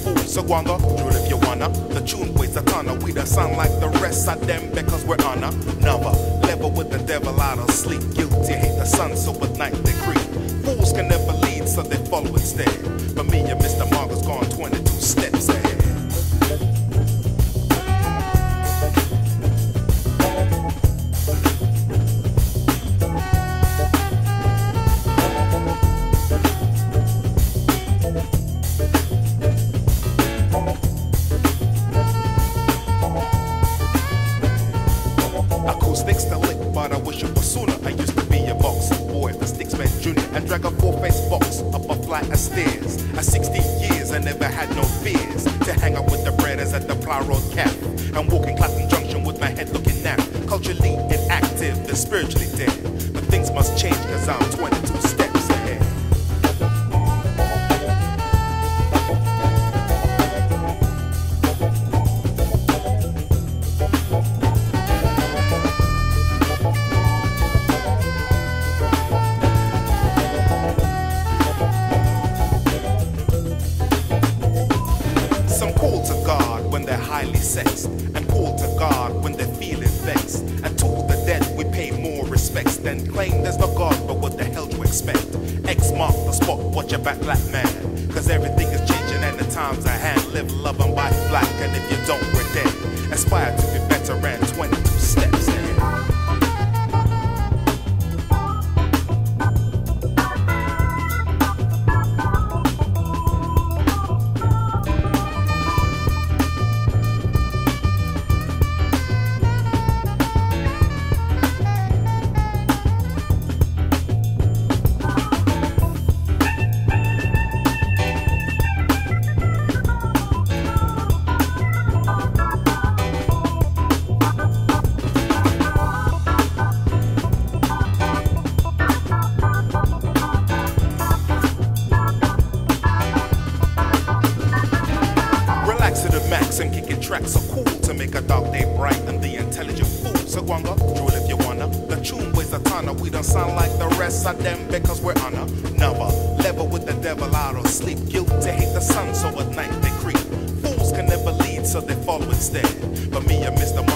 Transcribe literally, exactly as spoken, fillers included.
fool. So guanga, drill if you wanna. The tune weighs a ton. We don't sound like the rest of them because we're on a never level with the devil out of sleep. Guilty hate the sun, so at night they creep. Fools can never lead, so they follow instead. But me and Mister Margo's gone twenty-two steps ahead. Acoustics to lick, but I wish it was sooner. I used to be a boxer boy, the Sticks Man Junior, and drag a four-face box up a flight of stairs. At sixteen years, I never had no fears to hang out with the breaders at the Plough Road Cafe and walking Clapham Junction with my head looking nap. Culturally inactive, and spiritually dead. But things must change, cause I'm twenty-two steps ahead. Some call to God when they're highly sexed, and call to God when they're feeling vexed. And to the dead we pay more respects than claim there's no God, but what the hell do you expect? X mark the spot, watch your back, black man. Cause everything is changing and the times at hand. Live, love and buy black, and if you don't, we're dead. Aspire to be better and twenty-two steps ahead. And kicking tracks so cool to make a dark day bright and the intelligent fool. So guanga, drill if you wanna. The tune weighs a ton. We don't sound like the rest of them because we're on a never level with the devil out of sleep. Guilty hate the sun, so at night they creep. Fools can never lead, so they follow instead. But me and Mister